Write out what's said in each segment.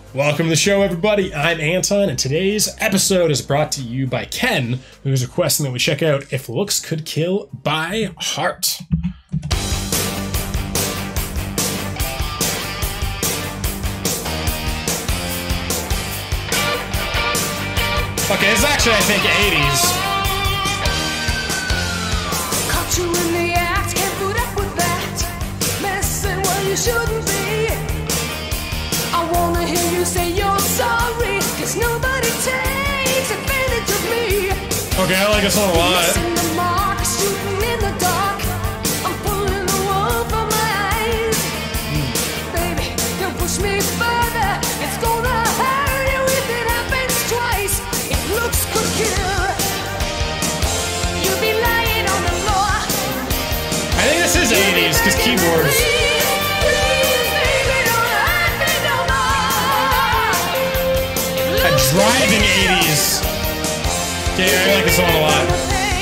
Welcome to the show, everybody. I'm Anton, and today's episode is brought to you by Ken, who is requesting that we check out If Looks Could Kill by Heart. Okay, this is actually, I think, 80s. Caught you in the act, can't put up with that. Messing where you shouldn't be. I wanna hear you say you're sorry, cause nobody takes advantage of me. Okay, I like this one a lot. Missing the mark, shooting in the dark. I'm pulling the wool from my eyes. Baby, don't push me further. It's gonna hurt you if it happens twice. If looks could kill, you'd be lying on the floor. I think this is 80s, because keyboards. Driving 80s. Yeah, I like this one a lot.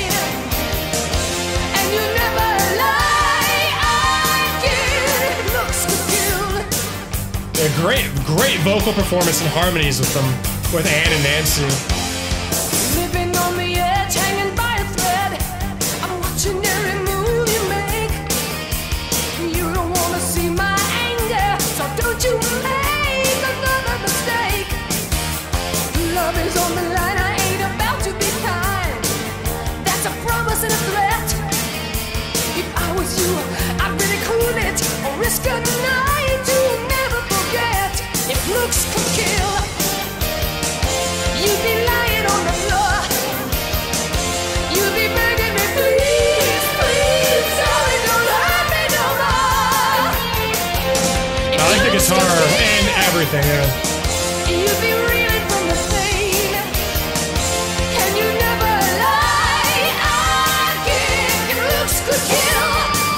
And you never lie again. Looks could kill. Yeah, great vocal performance and harmonies with them, with Ann and Nancy. Living on the edge, hanging by a thread. I'm watching every move you make. You don't wanna see my anger, so don't you make another mistake. Love is on the line, I ain't about to be kind. That's a promise and a threat. If I was you, I'd really cool it, or risk a night to never forget. If looks could kill, you'd be lying on the floor. You'd be begging me, please, please, sorry, don't hurt me no more. I like the guitar and everything, yeah. You'd be reeling from the pain. Can you never lie again? If looks could kill.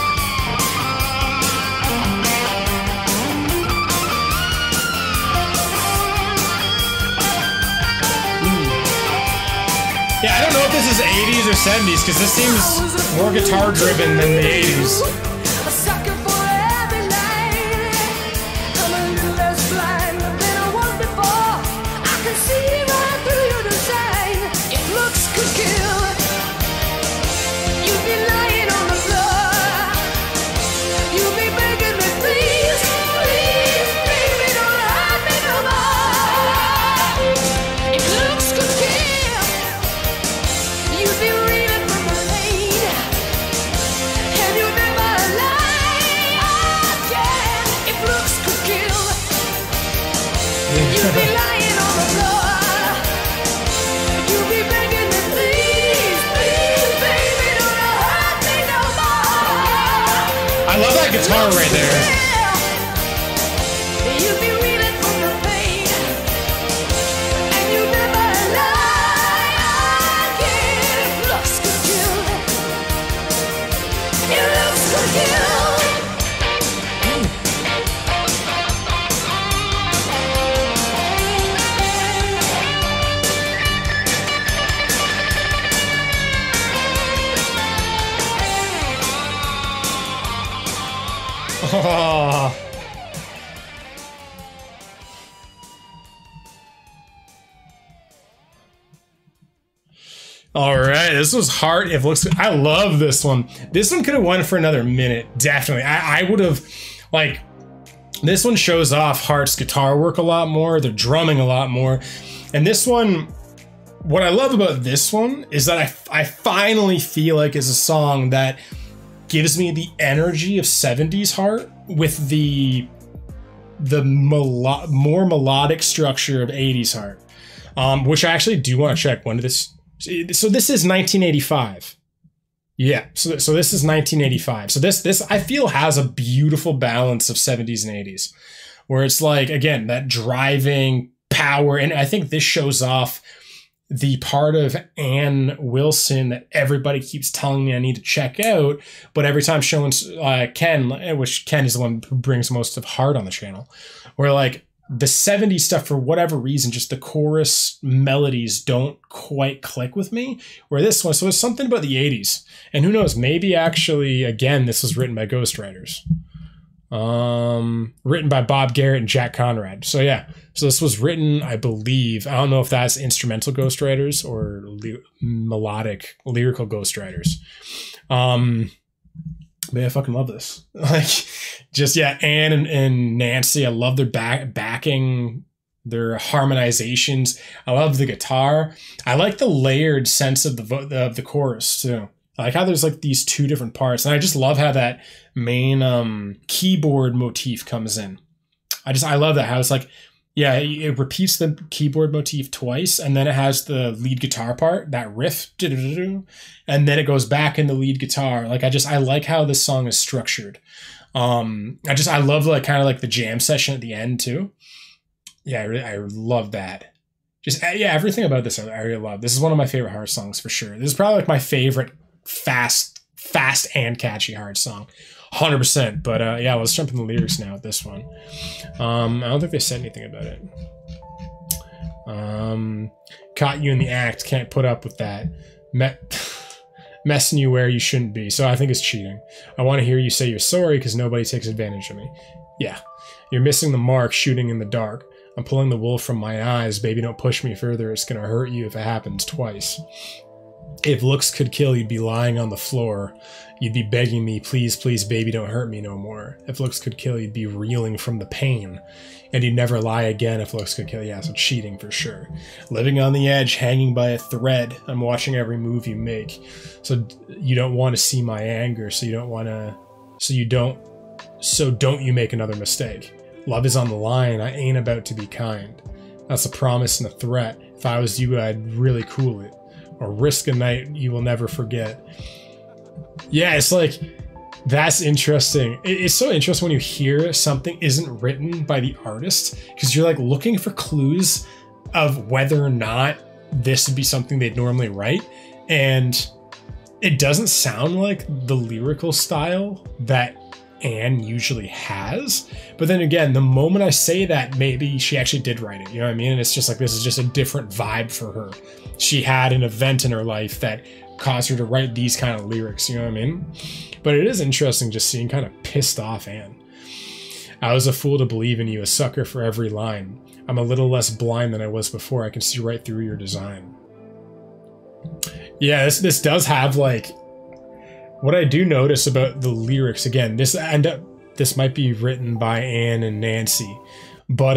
Yeah, I don't know if this is 80s or 70s, because this seems more guitar driven than the 80s. A sucker for every line. I'm a little less blind than I was before. I can see right through your design. If looks could kill, you'd be lying on the floor. You'd be begging me, please, please, baby, don't hurt me no more. If looks could kill, you'd be reeling from the pain. And you never lie again. If looks could kill, you'd be lying on the floor. You'd be begging me, please, please, baby, don't hurt me no more. I love that guitar right there. You'd be reeling from the pain. And you never lie again. If looks could kill, if looks could kill. Oh. All right, this was Heart. If looks, I love this one. This one could have won for another minute, definitely. I would have, like, this one shows off Heart's guitar work a lot more, the drumming a lot more, and this one, what I love about this one is that I finally feel like it's a song that gives me the energy of 70s Heart with the more melodic structure of 80s Heart, which I actually do want to check. When did this? So this is 1985. Yeah, so this is 1985. So this I feel has a beautiful balance of 70s and 80s, where it's like, again, that driving power, and I think this shows off the part of Ann Wilson that everybody keeps telling me I need to check out, but every time showing Ken, which Ken is the one who brings most of Heart on the channel, where like the 70s stuff, for whatever reason, just the chorus melodies don't quite click with me, where this one, so it's something about the 80s. And who knows, maybe actually, again, this was written by ghostwriters. Written by Bob Garrett and Jack Conrad. So yeah, so this was written, I believe, I don't know if that's instrumental ghostwriters or melodic lyrical ghostwriters. But yeah, I fucking love this. Like, just yeah, Ann and Nancy, I love their backing, their harmonizations. I love the guitar. I like the layered sense of the chorus too. I like how there's like these two different parts, and I just love how that main keyboard motif comes in. I love that, how it's like, yeah, it repeats the keyboard motif twice, and then it has the lead guitar part, that riff, and then it goes back in the lead guitar. Like, I like how this song is structured. I love like kind of like the jam session at the end too. Yeah, I love that. Just yeah, everything about this I really love. This is one of my favorite Heart songs for sure. This is probably like my favorite fast and catchy Heart song. 100%. But yeah, let's jump in the lyrics now with this one. I don't think they said anything about it. Caught you in the act, can't put up with that. Messing you where you shouldn't be. So I think it's cheating. I want to hear you say you're sorry because nobody takes advantage of me. Yeah. You're missing the mark, shooting in the dark. I'm pulling the wool from my eyes. Baby, don't push me further. It's going to hurt you if it happens twice. If looks could kill, you'd be lying on the floor. You'd be begging me, please, please, baby, don't hurt me no more. If looks could kill, you'd be reeling from the pain. And you'd never lie again if looks could kill. Yeah, so cheating for sure. Living on the edge, hanging by a thread. I'm watching every move you make. So you don't want to see my anger, so don't you make another mistake. Love is on the line, I ain't about to be kind. That's a promise and a threat. If I was you, I'd really cool it. Or risk a night you will never forget. Yeah, it's like, that's interesting. It's so interesting when you hear something isn't written by the artist, because you're like looking for clues of whether or not this would be something they'd normally write. And it doesn't sound like the lyrical style that Anne usually has. But then again, the moment I say that, maybe she actually did write it. You know what I mean? And it's just like, this is just a different vibe for her. She had an event in her life that caused her to write these kind of lyrics. You know what I mean? But it is interesting just seeing kind of pissed off Anne. I was a fool to believe in you, a sucker for every line. I'm a little less blind than I was before. I can see right through your design. Yeah, this does have like, what I do notice about the lyrics, again, this might be written by Anne and Nancy, but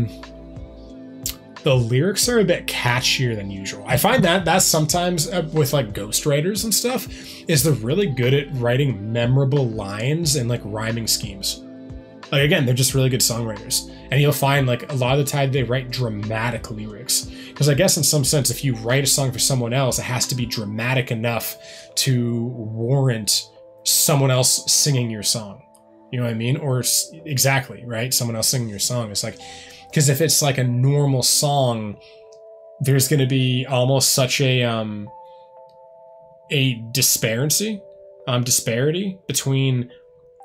the lyrics are a bit catchier than usual. I find that's sometimes with like ghostwriters and stuff, is they're really good at writing memorable lines and like rhyming schemes. Like, again, they're just really good songwriters. And you'll find like a lot of the time they write dramatic lyrics. Because I guess in some sense, if you write a song for someone else, it has to be dramatic enough to warrant someone else singing your song. You know what I mean? Or exactly, right? Someone else singing your song. It's like, because if it's like a normal song, there's going to be almost such a disparity between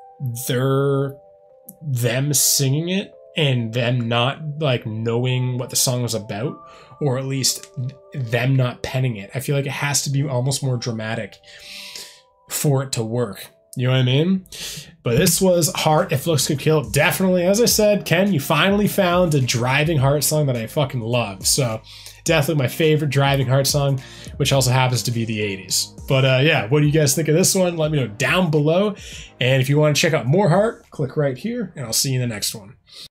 them singing it and them not like knowing what the song was about, or at least them not penning it. I feel like it has to be almost more dramatic for it to work. You know what I mean? But this was Heart, If Looks Could Kill. Definitely, as I said, Ken, you finally found a driving Heart song that I fucking love. So definitely my favorite driving Heart song, which also happens to be the 80s. But yeah, what do you guys think of this one? Let me know down below. And if you want to check out more Heart, click right here, and I'll see you in the next one.